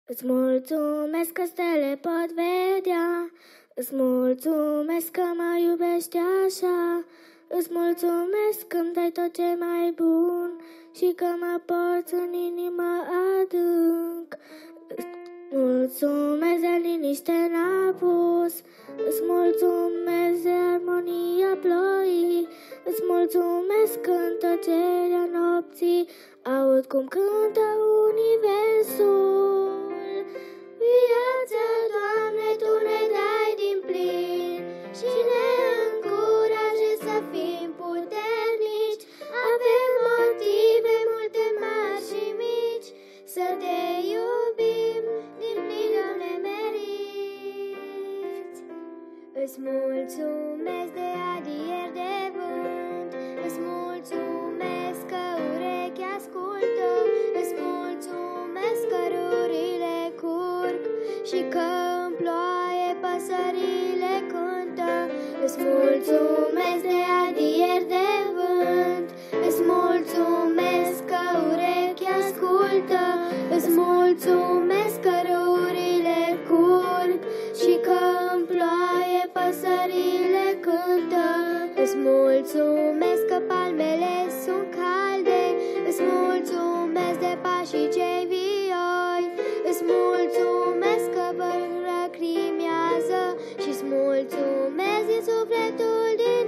Îți mulțumesc că stele pot vedea, îți mulțumesc că mă iubești așa, îți mulțumesc că îmi dai tot ce mai bun și că mă porți în inimă adânc. Îți mulțumesc de liniște n-apus, îți mulțumesc de armonia ploii, îți mulțumesc că în tăcerea nopții aud cum cântă universul. Viața, Doamne, Tu ne dai din plin și ne încurajezi să fim puternici. Avem motive multe mari și mici să Te iubim din plin, Doamne, meriți. Îți mulțumesc de adieri de vânt, îți mulțumesc că urechi ascultă, îți mulțumesc că râurile curg și că în ploaie păsările cântă. Îți mulțumesc de adieri de vânt, îți mulțumesc că urechi ascultă, îți mulțumesc că râurile curg și că în ploaie păsările cântă. Îți mulțumesc că palmele sunt calde, îți mulțumesc de pașii cei vioi, îți mulțumesc că lacrimează și-ți mulțumesc din sufletul din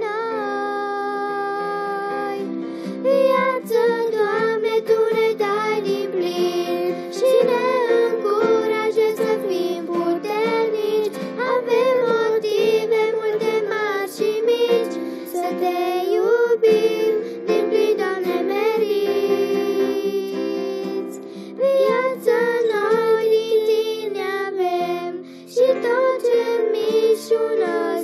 noi. Viață, Doamne, Tu ne dai din plin și ne încurajezi să fim puternici. Avem motive multe mari și mici să Te iubim din plin, Doamne, meriți. Viața noi din Tine avem și tot ce mișună